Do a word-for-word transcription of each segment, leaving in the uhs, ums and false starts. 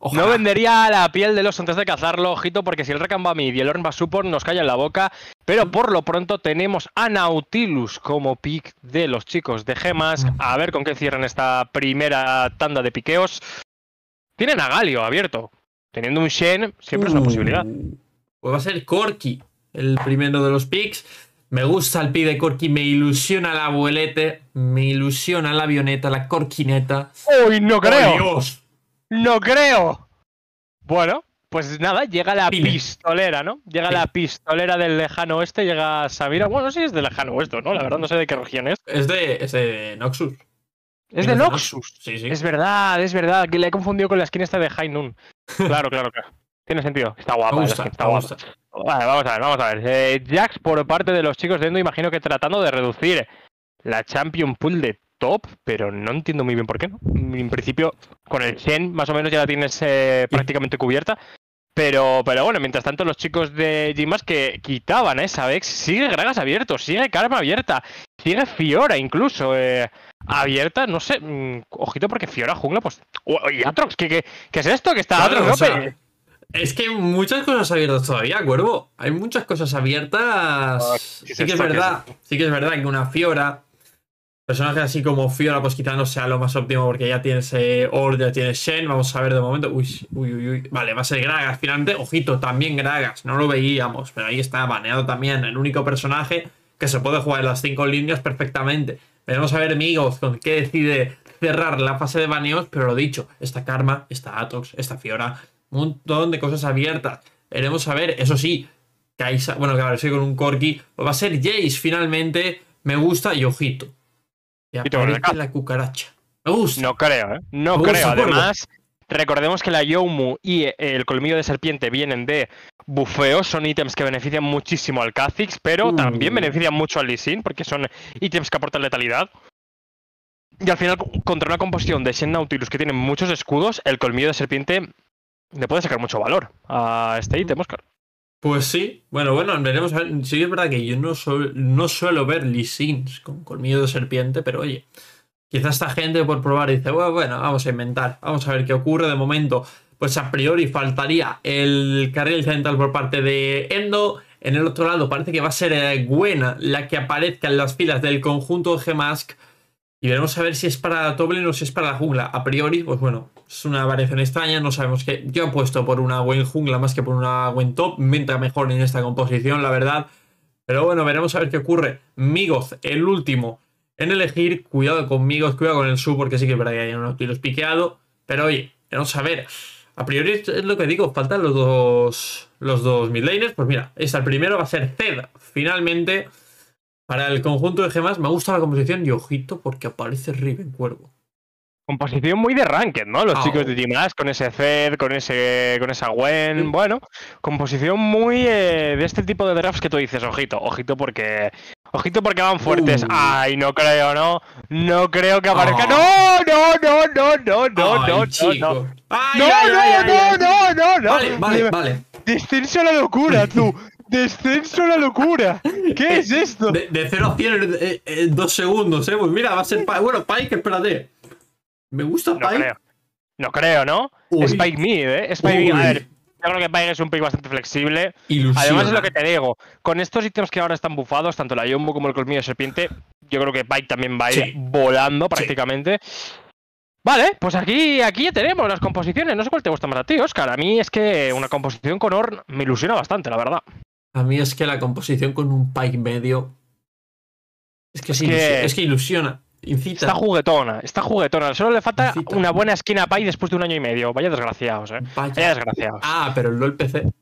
Ojalá. No vendería la piel del oso antes de cazarlo, ojito, porque si el Rakambamid y el Ornva Support nos callan la boca. Pero por lo pronto tenemos a Nautilus como pick de los chicos de Gemas. A ver con qué cierran esta primera tanda de piqueos. Tienen a Galio abierto. Teniendo un Shen siempre es una Uh, posibilidad. Pues va a ser Corki, el primero de los picks. Me gusta el pick de Corki, me ilusiona la abuelete, me ilusiona la avioneta, la corquineta. ¡Uy, no creo! ¡Oh, Dios! ¡No creo! Bueno, pues nada, llega la Pile. pistolera, ¿no? Llega Sí. la pistolera del lejano oeste, llega Samira. Bueno, sí es del lejano oeste, ¿no? La verdad no sé de qué región es. Es de, es de Noxus. Es de Noxus. Sí, sí. Es verdad, es verdad, que le he confundido con la skin esta de High Noon. Claro, claro, claro. Tiene sentido. Está guapa, Me la gusta, skin, está me guapa. gusta. Vale, vamos a ver, vamos a ver. Eh, Jax por parte de los chicos de Endo, imagino que tratando de reducir la Champion Pool de top, pero no entiendo muy bien por qué, ¿no? En principio, con el Shen más o menos ya la tienes eh, prácticamente cubierta. Pero, pero bueno, mientras tanto los chicos de Gimas que quitaban a esa Vex, sigue Gragas abierto, sigue Karma abierta, sigue Fiora incluso eh, abierta, no sé, mmm, ojito porque Fiora jungla, pues... Oye, Atrox, ¿qué, qué, ¿qué es esto? Que está Claro, Atrox, ¿no? o sea, es que hay muchas cosas abiertas todavía, Cuervo. Hay muchas cosas abiertas. Ah, Sí ¿qué es que es esto? ¿Qué es verdad, sí que es verdad que una Fiora, personaje así como Fiora, pues quizá no sea lo más óptimo porque ya tienes eh, Ord, ya tienes Shen. Vamos a ver de momento. Uy, uy, uy, uy. Vale, va a ser Gragas. Finalmente, ojito, también Gragas. No lo veíamos, pero ahí está baneado también. El único personaje que se puede jugar en las cinco líneas perfectamente. Veremos a ver Migos con qué decide cerrar la fase de baneos, pero lo dicho, está Karma, está Atox, está Fiora. Un montón de cosas abiertas. Veremos a ver, eso sí, Kaisa, bueno, claro, soy con un Corki. Pues va a ser Jace finalmente. Me gusta y ojito. Y aparece la cucaracha. Me gusta. No creo, ¿eh? No Me creo. gusta, Cuervo. Además, recordemos que la Youmu y el colmillo de serpiente vienen de bufeo. Son ítems que benefician muchísimo al Kha'Zix, pero Uh. también benefician mucho al Lee Sin, porque son ítems que aportan letalidad. Y al final, contra una composición de Shen Nautilus que tiene muchos escudos, el colmillo de serpiente le puede sacar mucho valor a este ítem, Oscar. Pues sí, bueno, bueno, veremos a ver. Sí, es verdad que yo no, su no suelo ver Lee Sins con colmillo de serpiente, pero oye, quizás esta gente por probar dice, bueno, bueno, vamos a inventar, vamos a ver qué ocurre. De momento, pues a priori faltaría el carril central por parte de Endo. En el otro lado parece que va a ser eh, Gwen la que aparezca en las filas del conjunto de G-Mask. Y veremos a ver si es para Toblin o si es para la jungla. A priori, pues bueno, es una variación extraña. No sabemos qué. Yo apuesto por una Gwen jungla más que por una Gwen top. Me entra mejor en esta composición, la verdad. Pero bueno, veremos a ver qué ocurre. Migoth, el último en elegir. Cuidado con Migoth, cuidado con el sub, porque sí que es verdad que hay unos tiros piqueados. Pero oye, vamos a ver. A priori es lo que digo, faltan los dos, los dos midlaners. Pues mira, este el primero va a ser Zed. Finalmente... Para el conjunto de gemas me gusta la composición y ojito porque aparece Riven Cuervo. Composición muy de ranked, ¿no? Los oh. chicos de Gimas con ese Zed, con ese con esa Gwen, sí. Bueno, composición muy eh, de este tipo de drafts que tú dices, ojito, ojito porque ojito porque van fuertes. Uh. Ay, no creo, no. No creo que aparezca. Oh. No, no, no, no, no, no, ay, no, chico. no. Ay, no, ay, no, ay, ay, no, ay. no, no, no. Vale, vale, vale. Descenso a la locura, tú. Descenso a la locura. ¿Qué es esto? De, de cero a cien en, en, en dos segundos, eh. Pues mira, va a ser... Bueno, Pike, espérate. Me gusta Pike. No creo, no creo, ¿no? Uy. Spike Mid, ¿eh? Spike Mid. A ver, yo creo que Pike es un pick bastante flexible. Ilusiona. Además es lo que te digo. Con estos ítems que ahora están bufados, tanto la Jumbo como el colmillo de serpiente, yo creo que Pike también va a ir sí. volando prácticamente. Sí. Vale, pues aquí, aquí ya tenemos las composiciones. No sé cuál te gusta más a ti, Oscar. A mí es que una composición con Ornn me ilusiona bastante, la verdad. A mí es que la composición con un Pike medio... Es que, es, es, que... Ilusiona, es que ilusiona. Incita. Está juguetona, está juguetona. Solo le falta Incita. Una buena esquina a Pike después de un año y medio. Vaya desgraciados, eh. Vaya, Vaya desgraciados. Ah, pero el LOL P C.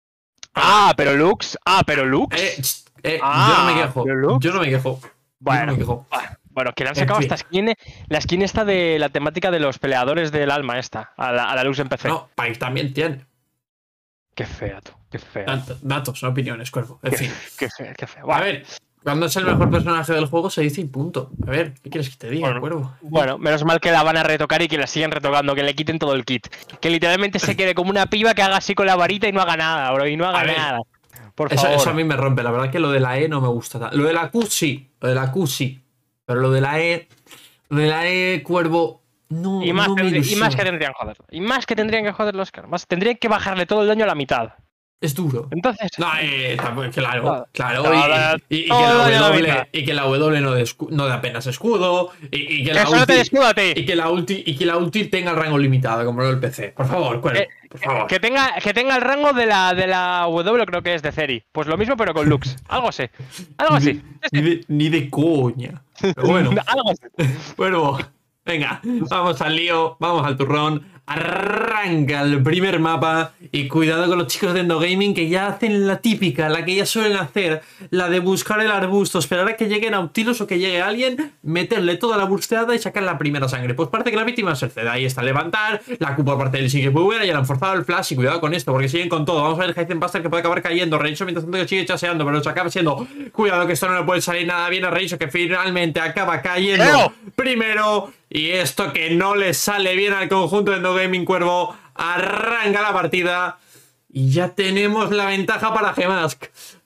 Ah, pero Lux. Ah, pero Lux. Eh, eh, ah, yo no me quejo. Yo no me quejo. Bueno, yo no me quejo. Bueno, que le han sacado esta skin, la skin esta de la temática de los peleadores del alma esta, a la, a la Lux en P C. No, Pike también tiene. Qué fea, tú. Qué fea. Datos, datos opiniones, Cuervo. En qué, fin. Qué fea, qué fea. Bueno. A ver, cuando es el mejor personaje del juego se dice y punto. A ver, ¿qué quieres que te diga, bueno, Cuervo? Bueno, menos mal que la van a retocar y que la siguen retocando, que le quiten todo el kit. Que literalmente se quede como una piba que haga así con la varita y no haga nada, bro. Y no haga nada. Por eso, favor. Eso a mí me rompe. La verdad que lo de la E no me gusta. Lo de la Q sí. Lo de la Q sí. Pero lo de la E... Lo de la E, Cuervo... No, Y más, no me tendrí- y más ilusiona. que tendrían que joderlo. Y más que tendrían que joderlo, Oscar. Más tendrían que bajarle todo el daño a la mitad. Es duro. Entonces. No, eh, tampoco- claro, Todo, claro. Y, todo, y- y que todo el la daño a la mitad. W, y que la W no, de escu- no da apenas escudo. Y, y que Que la solo te ulti, descuida a ti. y que la ulti, y que la ulti tenga el rango limitado, como el P C. Por favor, Cuervo, Que, por favor. que tenga, que tenga el rango de la, de la W, creo que es de Ceri. Pues lo mismo, pero con Lux. Algo así. Algo Ni así. de, ni de- ni de coña. Pero bueno, Algo así. Cuervo, venga, vamos al lío, vamos al turrón. Arranca el primer mapa y cuidado con los chicos de Endogaming que ya hacen la típica, la que ya suelen hacer, la de buscar el arbusto, esperar a que llegue Nautilus o que llegue alguien, meterle toda la busteada y sacar la primera sangre. Pues parece que la víctima se cede. Ahí está levantar, la Q por parte del sigue muy buena, ya le han forzado el flash y cuidado con esto porque siguen con todo. Vamos a ver Heisenbuster que puede acabar cayendo. Reiso mientras tanto que sigue chaseando, pero se acaba siendo. Cuidado que esto no le puede salir nada bien a Reiso que finalmente acaba cayendo ¡Eo! primero. Y esto que no le sale bien al conjunto de Endogaming, Cuervo, arranca la partida y ya tenemos la ventaja para Gemask.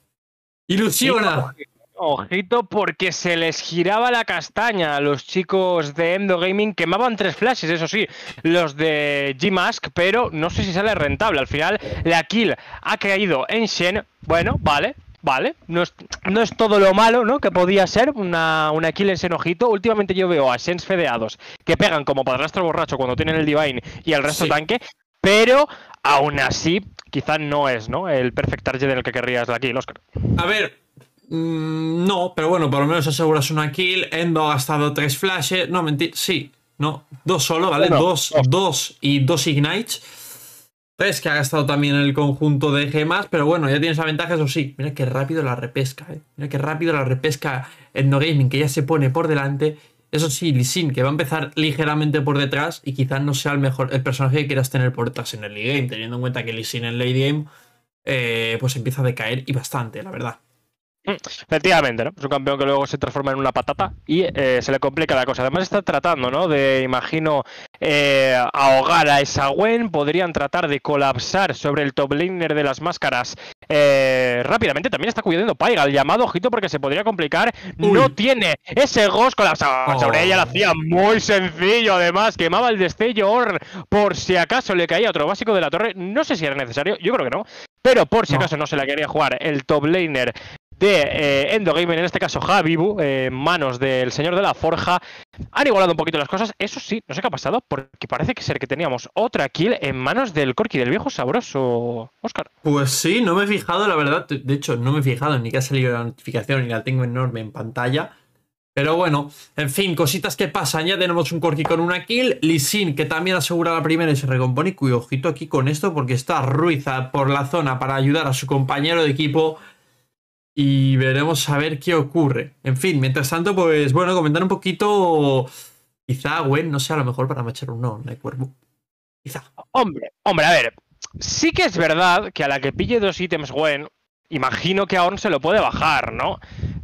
Ilusiona. Ojito, porque se les giraba la castaña a los chicos de Endogaming. Quemaban tres flashes, eso sí, los de G-Mask, pero no sé si sale rentable. Al final, la kill ha caído en Shen. Bueno, vale. Vale, no es, no es todo lo malo, ¿no? Que podía ser una, una kill en Shen, ojito. Últimamente yo veo a Shens fedeados que pegan como padrastro borracho cuando tienen el Divine y el resto Sí. tanque, pero aún así, quizá no es, ¿no? El perfect target en el que querrías la kill, Oscar. A ver, mmm, no, pero bueno, por lo menos aseguras una kill. Endo ha gastado tres flashes. No, mentir, sí, no, dos solo, ¿vale? Uno, dos, dos. dos y dos ignites. Tres que ha gastado también el conjunto de gemas, pero bueno, ya tienes la ventaja, eso sí. Mira qué rápido la repesca, eh. Mira qué rápido la repesca Endogaming, que ya se pone por delante. Eso sí, Lee Sin, que va a empezar ligeramente por detrás y quizás no sea el mejor el personaje que quieras tener por detrás en el late game, teniendo en cuenta que Lee Sin en late game eh, pues empieza a decaer y bastante, la verdad. Efectivamente, ¿no? Es un campeón que luego se transforma en una patata y eh, se le complica la cosa. Además está tratando, ¿no? De, imagino, eh, ahogar a esa Gwen. Podrían tratar de colapsar sobre el top laner de las máscaras eh, rápidamente. También está cuidando Paiga, el llamado, ojito, porque se podría complicar. Uy. No tiene ese Ghost colapsado. Oh. Sobre ella lo hacía muy sencillo, además. Quemaba el destello Ornn por si acaso le caía otro básico de la torre. No sé si era necesario, yo creo que no. Pero por si No. acaso no se la quería jugar el top laner de eh, Endogaming, en este caso Javibu, eh, en manos del señor de la forja. Han igualado un poquito las cosas. Eso sí, no sé qué ha pasado, porque parece que ser que teníamos otra kill en manos del Corki, del viejo sabroso, Oscar. Pues sí, no me he fijado, la verdad. De hecho, no me he fijado ni que ha salido la notificación ni la tengo enorme en pantalla. Pero bueno, en fin, cositas que pasan. Ya tenemos un Corki con una kill. Lee Sin, que también asegura la primera y se recompone. Y cuyo ojito aquí con esto, porque está Ruiz por la zona para ayudar a su compañero de equipo. Y veremos a ver qué ocurre. En fin, mientras tanto, pues bueno, comentar un poquito. Quizá Gwen no sea lo mejor para machar un no, de cuervo. Quizá. Hombre, hombre, a ver. Sí que es verdad que a la que pille dos ítems Gwen, imagino que a Ornn se lo puede bajar, ¿no?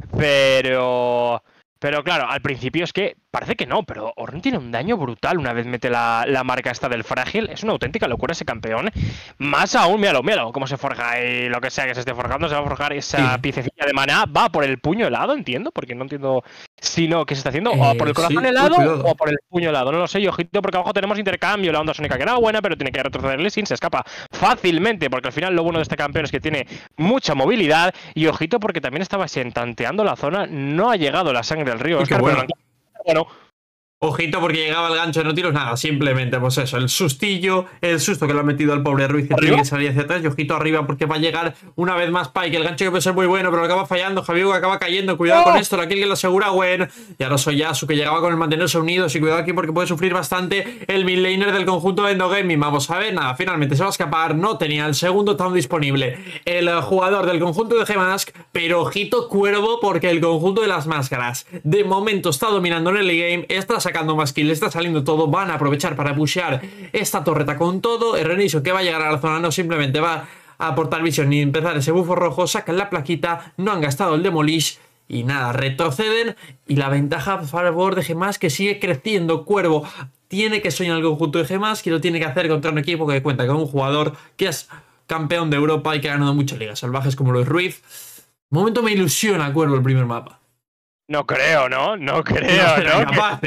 Pero... Pero claro, al principio es que parece que no, pero Ornn tiene un daño brutal una vez mete la, la marca esta del frágil. Es una auténtica locura ese campeón. Más aún, míralo, míralo, cómo se forja y lo que sea que se esté forjando, se va a forjar esa Sí. piececilla de maná. Va por el puño helado, entiendo, porque no entiendo si no qué se está haciendo. Eh, o por el corazón sí, helado uy, cuidado. o por el puño helado. No lo sé, y ojito, porque abajo tenemos intercambio. La onda sónica que era buena, pero tiene que retroceder Lee Sin, se escapa fácilmente, porque al final lo bueno de este campeón es que tiene mucha movilidad. Y ojito, porque también estaba tanteando la zona. No ha llegado la sangre del río, Uy, qué Oscar, bueno. pero bueno, Ojito porque llegaba el gancho de Nautilus, nada, simplemente pues eso, el sustillo, el susto que le ha metido al pobre Ruiz que ¿Arriba? tiene que salir hacia atrás y ojito arriba porque va a llegar una vez más Pike, el gancho que puede ser muy bueno, pero acaba fallando, Javier acaba cayendo, cuidado ¡Oh! con esto, la kill que lo asegura Gwen, y ahora soy Yasu que llegaba con el mantenerse unidos y cuidado aquí porque puede sufrir bastante el mid laner del conjunto de Endogaming, vamos a ver, nada, finalmente se va a escapar, no tenía el segundo town disponible el eh, jugador del conjunto de Gemask, pero ojito Cuervo porque el conjunto de las máscaras de momento está dominando en el game, está sacando más kills, está saliendo todo, van a aprovechar para pushear esta torreta con todo, el Reniso que va a llegar a la zona no simplemente va a aportar visión ni empezar ese bufo rojo, sacan la plaquita, no han gastado el Demolish y nada, retroceden y la ventaja a favor de Gemask que sigue creciendo. Cuervo tiene que soñar el conjunto de Gemask y lo tiene que hacer contra un equipo que cuenta con un jugador que es campeón de Europa y que ha ganado muchas ligas salvajes como lo es Ruiz. Un momento me ilusiona Cuervo el primer mapa. no creo, ¿no? No No creo, serán ¿no? Que- capaces.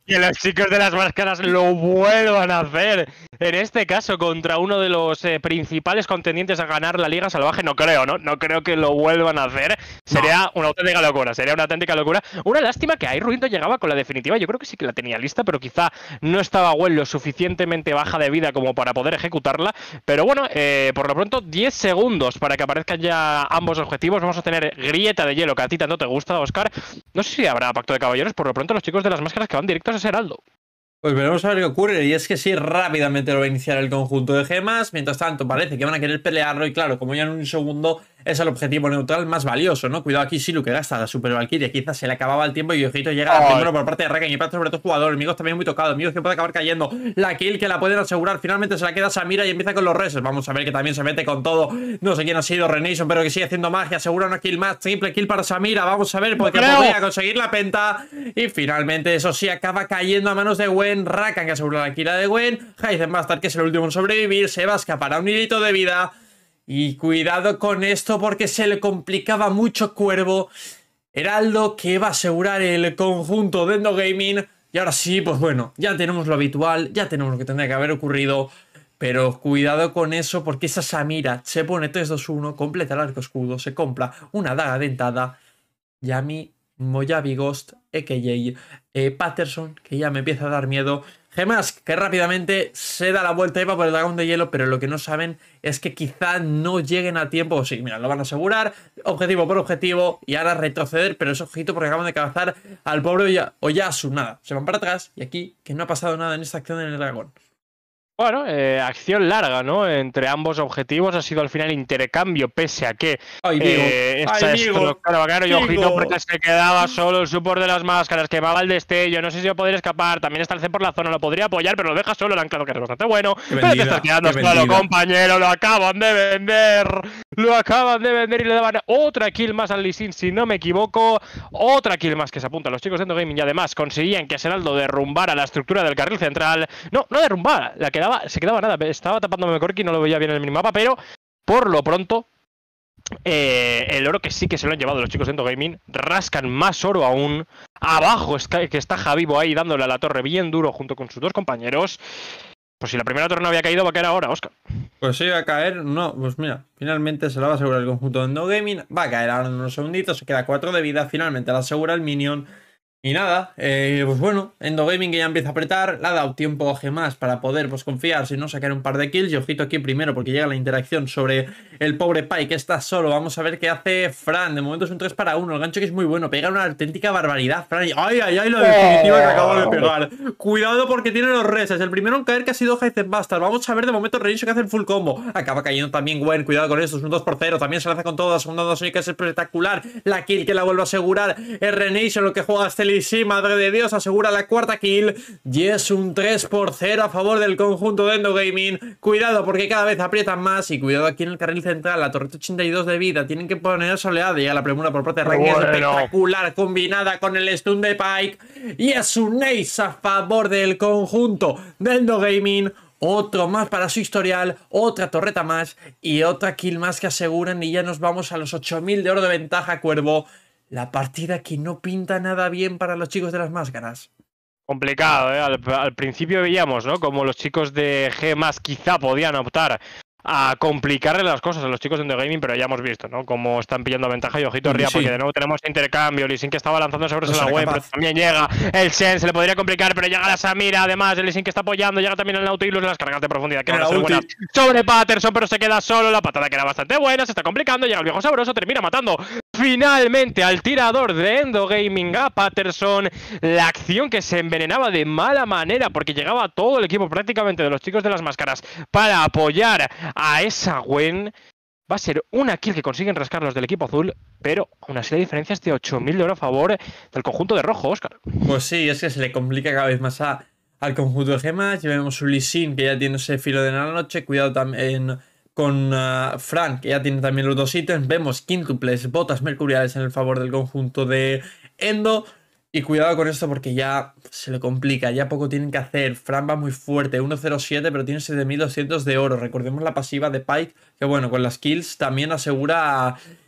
que los chicos de las máscaras lo vuelvan a hacer. En este caso, contra uno de los eh, principales contendientes a ganar la Liga Salvaje, no creo, ¿no? No creo que lo vuelvan a hacer. Sería no. una auténtica locura, sería una auténtica locura. Una lástima que ahí Ruin llegaba con la definitiva. Yo creo que sí que la tenía lista, pero quizá no estaba Gwen lo suficientemente baja de vida como para poder ejecutarla. Pero bueno, eh, por lo pronto, diez segundos para que aparezcan ya ambos objetivos. Vamos a tener grieta de hielo, que a ti tanto te gusta, Oscar. No sé si habrá pacto de caballeros. Por lo pronto, los chicos de las máscaras que van directos a ese Heraldo. Pues veremos a ver qué ocurre, y es que sí, rápidamente lo va a iniciar el conjunto de gemas. Mientras tanto, parece que van a querer pelearlo, y claro, como ya en un segundo es el objetivo neutral más valioso, ¿no? Cuidado aquí, Silu, que gasta la Super Valkyria, quizás se le acababa el tiempo y Ojito llega oh. primero por parte de Rakan y parte sobre todo jugador. Amigos también muy tocado, amigos que puede acabar cayendo. La kill que la pueden asegurar, finalmente se la queda Samira y empieza con los reses. Vamos a ver que también se mete con todo. No sé quién ha sido Renation, pero que sigue haciendo magia, asegura una kill más, triple kill para Samira. Vamos a ver, porque podría conseguir la penta. Y finalmente, eso sí, acaba cayendo a manos de Gwen. Rakan que asegura la kill de Gwen. Heisenbastard, que es el último en sobrevivir, se va a escapar a un hilito de vida. Y cuidado con esto porque se le complicaba mucho Cuervo. Heraldo que va a asegurar el conjunto de Endogaming. Y ahora sí, pues bueno, ya tenemos lo habitual, ya tenemos lo que tendría que haber ocurrido. Pero cuidado con eso porque esa Samira se pone tres dos uno, completa el arco escudo, se compra una daga dentada. Yami, Mojave Ghost, a k a. Eh, Patterson, que ya me empieza a dar miedo. Gemas, que rápidamente se da la vuelta y va por el dragón de hielo, pero lo que no saben es que quizá no lleguen a tiempo. Sí, mira, lo van a asegurar, objetivo por objetivo, y ahora retroceder, pero es ojito porque acaban de cazar al pobre Oyasu. Nada, se van para atrás, y aquí, que no ha pasado nada en esta acción en el dragón. Bueno, eh, acción larga, ¿no? Entre ambos objetivos ha sido al final intercambio, pese a que Ay, eh, esta es bacano y ojito porque se quedaba solo el support de las máscaras, quemaba el destello, no sé si va a poder escapar, también está el C por la zona, lo podría apoyar, pero lo deja solo, el anclado que es bastante bueno, vendida, pero te estás quedando solo, compañero, lo acaban de vender, lo acaban de vender y le daban otra kill más al Lee Sin, si no me equivoco, otra kill más que se apuntan los chicos de Endogaming y además conseguían que Heraldo derrumbara la estructura del carril central, no, no derrumbara, la quedaba se quedaba nada, estaba tapándome Corki, no lo veía bien en el minimapa, pero por lo pronto eh, el oro que sí que se lo han llevado los chicos de Endogaming, rascan más oro aún, abajo está, que está Javivo ahí dándole a la torre bien duro junto con sus dos compañeros. Pues si la primera torre no había caído, va a caer ahora, Oscar. Pues sí, va a caer, no, pues mira, finalmente se la va a asegurar el conjunto de Endogaming, va a caer ahora en unos segunditos, se queda cuatro de vida, finalmente la asegura el minion. Y nada, eh, pues bueno, Endogaming que ya empieza a apretar, le ha dado tiempo a Gemas para poder pues confiar, si no sacar un par de kills. Y ojito aquí primero porque llega la interacción sobre el pobre Pai que está solo. Vamos a ver qué hace Fran, de momento es un tres para uno, el gancho que es muy bueno, pega una auténtica barbaridad, Fran. Ay, ay, ay, la definitiva que acabo de pegar. Cuidado porque tiene los reses, el primero en caer que ha sido Heisenbastard. Vamos a ver de momento Renation que hace el full combo. Acaba cayendo también Gwen, cuidado con esto, es un dos por cero, también se lanza con todo, la segunda dos que es espectacular. La kill que la vuelve a asegurar es Renation, lo que juega este Lee Sin, madre de Dios, asegura la cuarta kill. Y es un tres por cero a favor del conjunto de Endogaming. Cuidado porque cada vez aprietan más. Y cuidado aquí en el carril central, la torreta ochenta y dos de vida. Tienen que poner soleada. Y a la premura por parte de Rakan bueno. Es espectacular, combinada con el stun de Pike. Y es un ace a favor del conjunto de Endogaming. Otro más para su historial, otra torreta más y otra kill más que aseguran. Y ya nos vamos a los ocho mil de oro de ventaja, Cuervo. La partida que no pinta nada bien para los chicos de las máscaras. Complicado, ¿eh? Al, al principio veíamos, ¿no? Como los chicos de G más quizá podían optar a complicarle las cosas a los chicos de Endogaming, pero ya hemos visto, ¿no? Cómo están pillando ventaja y ojito Ria, sí. Porque de nuevo tenemos intercambio, Lee Sin que estaba lanzando sobre no la web, pero también llega el Shen, se le podría complicar, pero llega la Samira, además, el Lee Sin que está apoyando, llega también el Nautilus, las cargas de profundidad que van a ser buenas sobre Patterson, pero se queda solo, la patada que era bastante buena, se está complicando, llega el viejo sabroso, termina matando finalmente al tirador de Endogaming, a Patterson, la acción que se envenenaba de mala manera, porque llegaba todo el equipo prácticamente de los chicos de las máscaras para apoyar a esa Gwen. Va a ser una kill que consiguen rascar los del equipo azul, pero aún así la diferencia es de ocho mil de oro a favor del conjunto de rojo, Oscar. Pues sí, es que se le complica cada vez más a, al conjunto de gemas. Ya vemos un Lee Sin que ya tiene ese filo de la noche, cuidado también con uh, Fran, que ya tiene también los dos ítems. Vemos quíntuples, botas mercuriales en el favor del conjunto de Endo. Y cuidado con esto porque ya se le complica, ya poco tienen que hacer. Fran va muy fuerte, uno cero siete, pero tiene siete mil doscientos de oro. Recordemos la pasiva de Pike, que bueno, con las kills también asegura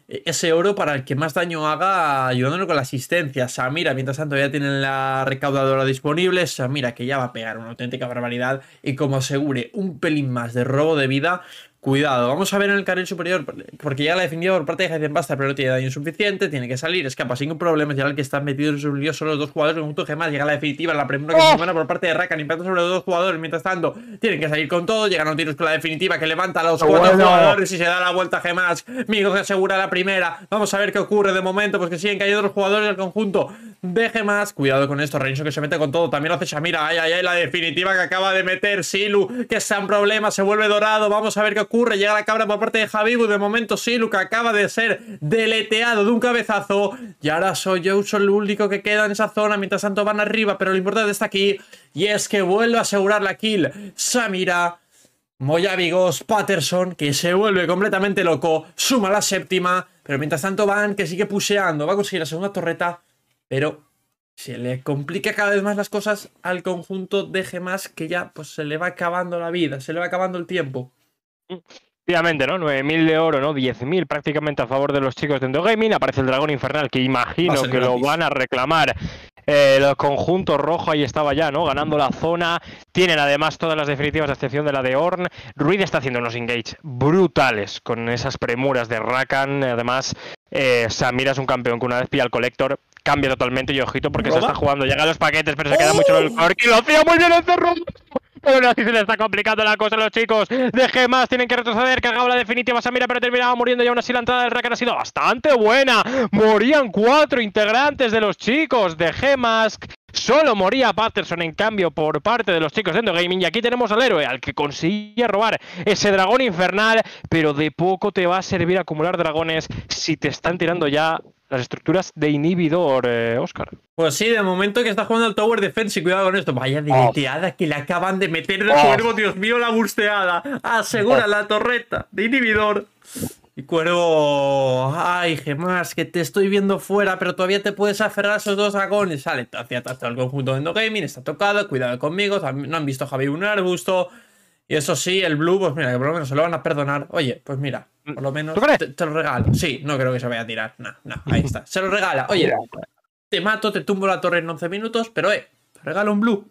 ese oro para el que más daño haga, ayudándolo con la asistencia. Samira, mientras tanto, ya tienen la recaudadora disponible. Samira, que ya va a pegar una auténtica barbaridad. Y como asegure un pelín más de robo de vida, cuidado. Vamos a ver en el carril superior, porque ya la definitiva por parte de Heidenbuster, pero no tiene daño suficiente. Tiene que salir, escapa sin problema. Ya el que está metido en su lío son los dos jugadores. Con un toque más, llega la definitiva. La premura que es muy buena por parte de Rakan. Impacto sobre los dos jugadores. Mientras tanto, tienen que salir con todo. Llegan a tiros con la definitiva que levanta a los cuatro bueno. jugadores y se da la vuelta a Gemas. Migo que asegura la primera. Vamos a ver qué ocurre de momento, pues que siguen cayendo los jugadores del conjunto de Gemas. Cuidado con esto, Renzo que se mete con todo. También lo hace Samira. Ay, ay, ay, la definitiva que acaba de meter Silu, que está en problemas, se vuelve dorado. Vamos a ver qué ocurre. Llega la cabra por parte de Habibu. De momento Silu, que acaba de ser deleteado de un cabezazo. Y ahora soy yo el único que queda en esa zona. Mientras tanto van arriba, pero lo importante está aquí. Y es que vuelve a asegurar la kill Samira. Moyabigos, Patterson, que se vuelve completamente loco, suma la séptima, pero mientras tanto Van, que sigue pusheando, va a conseguir la segunda torreta, pero se le complica cada vez más las cosas al conjunto de Gemas, que ya pues se le va acabando la vida, se le va acabando el tiempo. Efectivamente, ¿no? nueve mil de oro, ¿no? diez mil prácticamente a favor de los chicos de Endogaming. Aparece el dragón infernal, que imagino que lo van a reclamar. Eh, el conjunto rojo ahí estaba ya, ¿no? Ganando la zona. Tienen además todas las definitivas, a excepción de la de Ornn. Ruiz está haciendo unos engage brutales con esas premuras de Rakan. Además, eh, Samira es un campeón que una vez pilla el Collector, cambia totalmente. Y ojito, porque ¿Roba? se está jugando. Llega a los paquetes, pero se ¡Oh! queda mucho en el core. Y lo hacía muy bien el cerro. Pero así se le está complicando la cosa a los chicos de Gemas. Tienen que retroceder. Cargaba la definitiva Samira, pero terminaba muriendo. Y aún así la entrada del Rakan ha sido bastante buena. Morían cuatro integrantes de los chicos de Gemas. Solo moría Patterson, en cambio, por parte de los chicos de Endogaming. Y aquí tenemos al héroe, al que conseguía robar ese dragón infernal. Pero de poco te va a servir acumular dragones si te están tirando ya las estructuras de inhibidor, eh, Oscar. Pues sí, de momento que está jugando al Tower Defense y cuidado con esto. Vaya deleteada oh. que le acaban de meter de oh. cuervo. Dios mío, la busteada. Asegura oh. la torreta de inhibidor. Y Cuervo, ay, Gemas, que te estoy viendo fuera, pero todavía te puedes aferrar a esos dos dragones. Sale hacia atrás todo el conjunto de Endogaming, está tocado, cuidado conmigo. No han visto a Javi un arbusto. Y eso sí, el Blue, pues mira, que por lo menos se lo van a perdonar. Oye, pues mira, por lo menos te, te lo regalo. Sí, no creo que se vaya a tirar. No, no, ahí está. Se lo regala. Oye, te mato, te tumbo la torre en once minutos, pero eh, te regalo un Blue.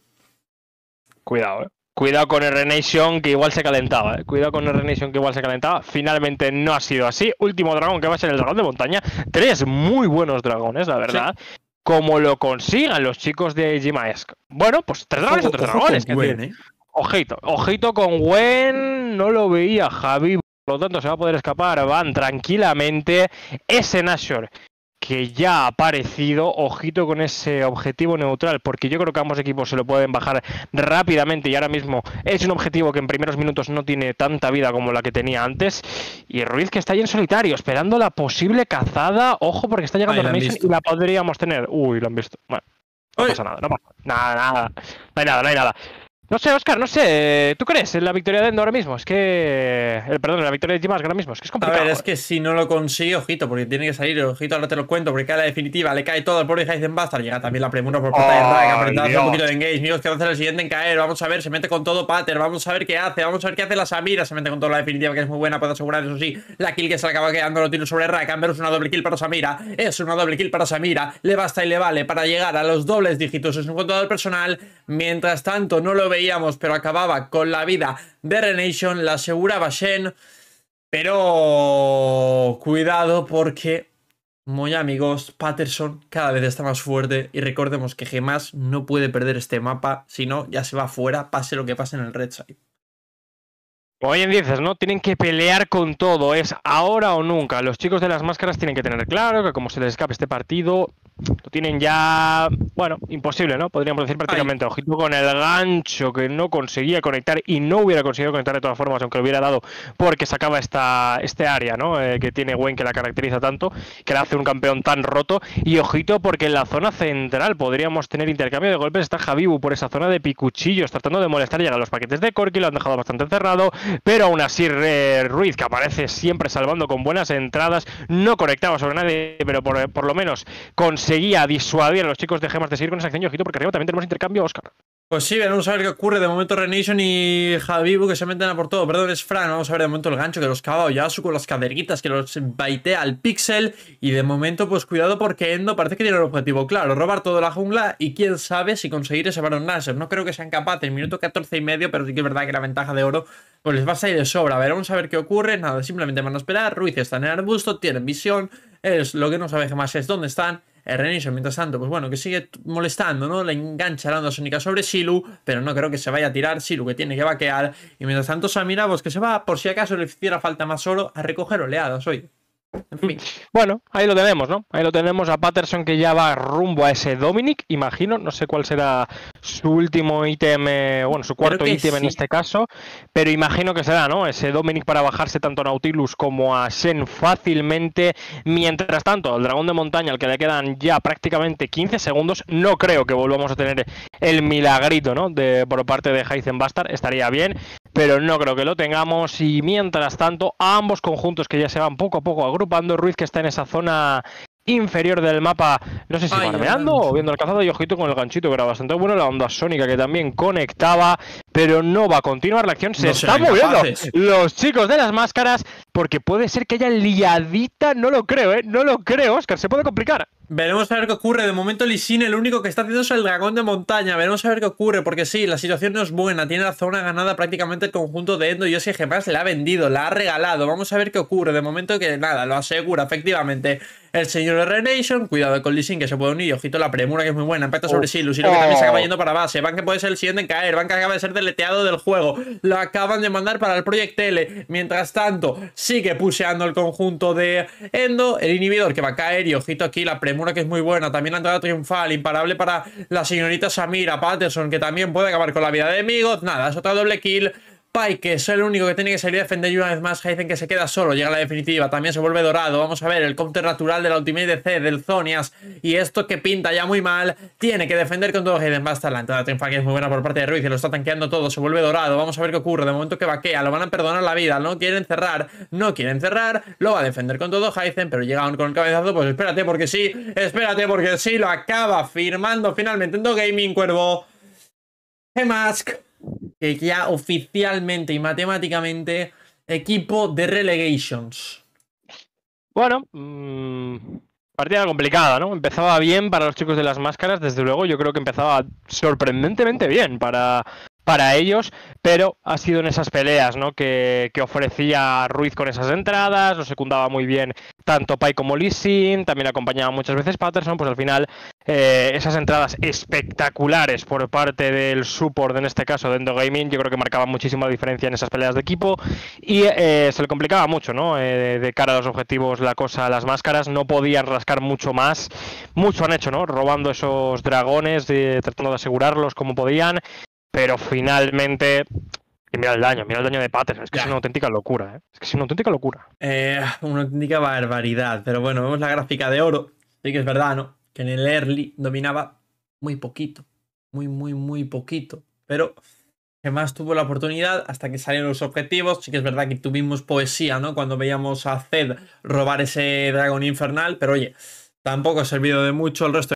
Cuidado, eh. Cuidado con R-Nation, que igual se calentaba, ¿eh? Cuidado con R-Nation, que igual se calentaba. Finalmente no ha sido así. Último dragón, que va a ser el dragón de montaña. Tres muy buenos dragones, la verdad. Sí. Como lo consigan los chicos de Gimaesk. Bueno, pues tres dragones o tres dragones. Que Gwen, ¿eh? Ojito, ojito con Gwen. No lo veía Javi. Por lo tanto, se va a poder escapar. Van tranquilamente. Ese Nashor, que ya ha aparecido, ojito con ese objetivo neutral, porque yo creo que ambos equipos se lo pueden bajar rápidamente y ahora mismo es un objetivo que en primeros minutos no tiene tanta vida como la que tenía antes. Y Ruiz, que está ahí en solitario, esperando la posible cazada. Ojo, porque está llegando Mason y la podríamos tener. Uy, lo han visto. Bueno, no Uy. pasa nada, no pasa nada, nada. No hay nada, no hay nada. No sé, Oscar, no sé. ¿Tú crees en la victoria de Endo ahora mismo? Es que... El, perdón, en la victoria de Gimaesk ahora mismo. Es que es complicado. A ver, es que si no lo consigue, ojito, porque tiene que salir. Ojito, ahora te lo cuento, porque cae la definitiva. Le cae todo al pobre Heidenbuster. Llega también la premura por parte oh, de Rakan. Apretando un poquito de engage. Amigos, que va a hacer el siguiente en caer. Vamos a ver, se mete con todo Pater. Vamos a ver qué hace. Vamos a ver qué hace la Samira. Se mete con toda la definitiva, que es muy buena. Puede asegurar, eso sí, la kill que se le acaba quedando. Lo tiro sobre Rakan. Pero es una doble kill para Samira. Es una doble kill para Samira. Le basta y le vale para llegar a los dobles dígitos. Es un contador personal. Mientras tanto, no lo veíamos, pero acaba con la vida de R-Nation, la aseguraba Shen, pero cuidado porque, muy amigos, Patterson cada vez está más fuerte y recordemos que Gemas no puede perder este mapa, si no ya se va fuera, pase lo que pase en el red side. Como bien dices, ¿no? Tienen que pelear con todo, es ahora o nunca. Los chicos de las máscaras tienen que tener claro que como se les escape este partido, lo tienen ya, bueno, imposible, ¿no? Podríamos decir prácticamente. Ay. Ojito con el gancho que no conseguía conectar y no hubiera conseguido conectar de todas formas, aunque lo hubiera dado, porque sacaba esta, este área, ¿no? Eh, que tiene Gwen, que la caracteriza tanto, que la hace un campeón tan roto. Y ojito porque en la zona central podríamos tener intercambio de golpes. Está Habibu por esa zona de picuchillos tratando de molestar. Llegan los paquetes de Corki, lo han dejado bastante encerrado. Pero aún así eh, Ruiz, que aparece siempre salvando con buenas entradas, no conectaba sobre nadie, pero por, por lo menos conseguía disuadir a los chicos de Gemas de seguir con esa acción. Y ojito porque arriba también tenemos intercambio, Oscar. Pues sí, vamos a ver qué ocurre. De momento Renation y Habibu que se meten a por todo. Perdón, es Fran. Vamos a ver de momento el gancho que los cava Oyasu con las caderitas, que los baitea al pixel. Y de momento, pues cuidado porque Endo parece que tiene el objetivo claro. Robar toda la jungla y quién sabe si conseguir ese Baron Nashor. No creo que sean capaces. Minuto catorce y medio, pero sí que es verdad que la ventaja de oro pues les va a salir de sobra. A ver, vamos a ver qué ocurre. Nada, simplemente van a esperar. Ruiz está en el arbusto, tienen visión. Es lo que no sabe jamás es dónde están. El Renation, mientras tanto, pues bueno, que sigue molestando, ¿no? Le engancha la onda sónica sobre Silu, pero no creo que se vaya a tirar. Silu que tiene que vaquear. Y mientras tanto, Samira, pues que se va, por si acaso le hiciera falta más oro, a recoger oleadas, oye. En fin. Bueno, ahí lo tenemos, ¿no? Ahí lo tenemos a Patterson que ya va rumbo a ese Dominic, imagino, no sé cuál será su último ítem, eh, bueno, su cuarto ítem sí. En este caso, pero imagino que será, ¿no? Ese Dominic para bajarse tanto a Nautilus como a Shen fácilmente. Mientras tanto, el dragón de montaña, al que le quedan ya prácticamente quince segundos, no creo que volvamos a tener el milagrito, ¿no? De, por parte de Heizen Bastard, estaría bien, pero no creo que lo tengamos. Y mientras tanto, a ambos conjuntos que ya se van poco a poco agrupando, Ruiz que está en esa zona inferior del mapa, no sé si farmeando o viendo el cazado, y ojito con el ganchito que era bastante bueno, la onda sónica que también conectaba, pero no va a continuar la acción, se no está moviendo capaces. Los chicos de las máscaras, porque puede ser que haya liadita, no lo creo, eh, no lo creo, Oscar, se puede complicar. Veremos a ver qué ocurre. De momento Lee Sin el único que está haciendo es el dragón de montaña. Veremos a ver qué ocurre, porque sí, la situación no es buena. Tiene la zona ganada prácticamente el conjunto de Endo, y es que Gemas le ha vendido, la ha regalado. Vamos a ver qué ocurre. De momento que nada, lo asegura efectivamente el señor Renation. Cuidado con Lee Sin que se puede unir. Ojito la premura que es muy buena. Impacta sobre Silu. Silu que también se acaba yendo para base. Van que puede ser el siguiente en caer. Van que acaba de ser deleteado del juego. Lo acaban de mandar para el Project L. Mientras tanto, sigue pusheando el conjunto de Endo. El inhibidor que va a caer. Y ojito aquí la premura que es muy buena, también la entrada triunfal, imparable para la señorita Samira Patterson, que también puede acabar con la vida de Migot. Nada, es otra doble kill. Pai, que es el único que tiene que salir a defender, y una vez más Heizen que se queda solo, llega a la definitiva, también se vuelve dorado. Vamos a ver el counter natural de la Ultimate D C del Zonias, y esto que pinta ya muy mal, tiene que defender con todo Heizen. Basta, la entrada triunfal que es muy buena por parte de Ruiz, y lo está tanqueando todo, se vuelve dorado. Vamos a ver qué ocurre, de momento que vaquea, lo van a perdonar la vida, no quieren cerrar, no quieren cerrar, lo va a defender con todo Heizen, pero llega con el cabezazo, pues espérate porque sí, espérate porque sí, lo acaba firmando finalmente Endo Gaming, Cuervo. Gemask, que ya oficialmente y matemáticamente equipo de relegations. Bueno, mmm, partida complicada, ¿no? Empezaba bien para los chicos de las máscaras, desde luego. Yo creo que empezaba sorprendentemente bien para, para ellos, pero ha sido en esas peleas, ¿no? Que, que ofrecía Ruiz con esas entradas, lo secundaba muy bien tanto Pai como Lee Sin, también acompañaba muchas veces Patterson, pues al final eh, esas entradas espectaculares por parte del support, en este caso de Endo Gaming, yo creo que marcaban muchísimo la diferencia en esas peleas de equipo, y eh, se le complicaba mucho, ¿no? Eh, de cara a los objetivos la cosa a las máscaras, no podían rascar mucho más, mucho han hecho, ¿no? Robando esos dragones, de, tratando de asegurarlos como podían, pero finalmente... Y mira el daño, mira el daño de Patterson, es que ya. Es una auténtica locura, ¿eh? Es que es una auténtica locura. Eh, una auténtica barbaridad, pero bueno, vemos la gráfica de oro, sí que es verdad, ¿no? Que en el early dominaba muy poquito, muy, muy, muy poquito, pero que más tuvo la oportunidad hasta que salieron los objetivos. Sí que es verdad que tuvimos poesía, ¿no? Cuando veíamos a Zed robar ese dragón infernal, pero oye, tampoco ha servido de mucho el resto.